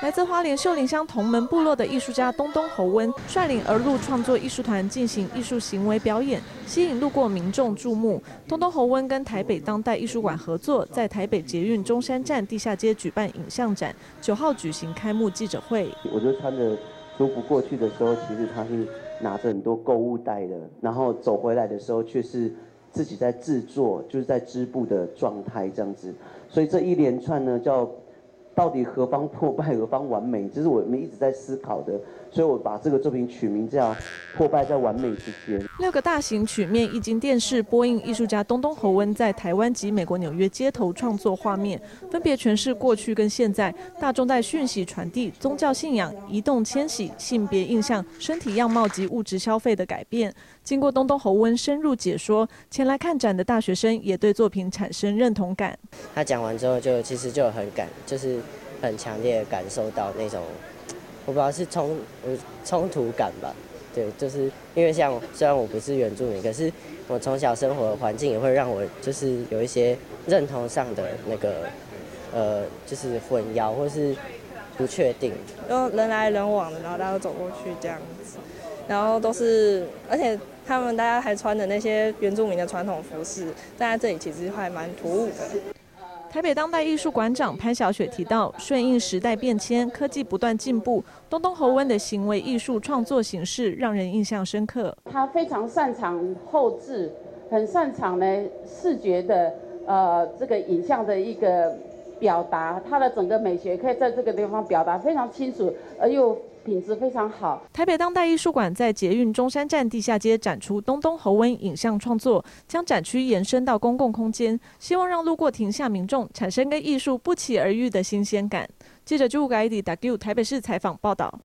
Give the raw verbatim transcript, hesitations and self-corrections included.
来自花莲秀林乡同门部落的艺术家东东侯温率领儿路创作艺术团进行艺术行为表演，吸引路过民众注目。东东侯温跟台北当代艺术馆合作，在台北捷运中山站地下街举办影像展，九号举行开幕记者会。 我就穿着舒服过去的时候，其实他是拿着很多购物袋的，然后走回来的时候却是自己在制作，就是在织布的状态这样子。所以这一连串呢，叫到底何方破败，何方完美，这是我们一直在思考的。所以我把这个作品取名叫《破败在完美之间》。 六个大型曲面液晶电视播映艺术家东东侯温在台湾及美国纽约街头创作画面，分别诠释过去跟现在大众在讯息传递、宗教信仰、移动迁徙、性别印象、身体样貌及物质消费的改变。经过东东侯温深入解说，前来看展的大学生也对作品产生认同感。 他讲完之后就，就其实就很感，就是很强烈的感受到那种。我不知道是冲冲突感吧，对，就是因为像虽然我不是原住民，可是我从小生活的环境也会让我就是有一些认同上的那个呃，就是混淆或是不确定。 都人来人往的，然后大家都走过去这样子，然后都是，而且他们大家还穿的那些原住民的传统服饰，在这里其实还蛮突兀的。 台北当代艺术馆长潘小雪提到，顺应时代变迁，科技不断进步，东东侯温的行为艺术创作形式让人印象深刻。 他非常擅长后制，很擅长呢视觉的呃这个影像的一个表达，他的整个美学可以在这个地方表达非常清楚，而又品质非常好。 台北当代艺术馆在捷运中山站地下街展出东东侯温影像创作，将展区延伸到公共空间，希望让路过停下民众产生跟艺术不期而遇的新鲜感。记者朱改迪打给台北市采访报道。